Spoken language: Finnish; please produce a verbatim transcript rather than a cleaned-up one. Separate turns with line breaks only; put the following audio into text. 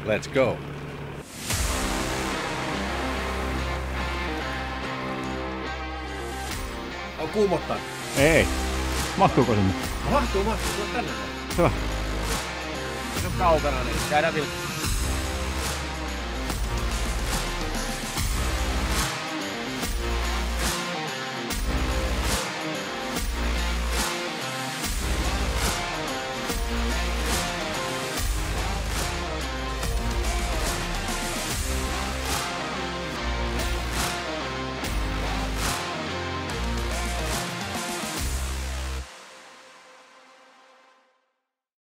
Let's go.
On kuumottaa.
Ei. Mahtuuko sinne?
Mahtuu, mahtuu. Tulla tänne.
Hyvä.
Se on kaukana, niin käydään vilkkaa.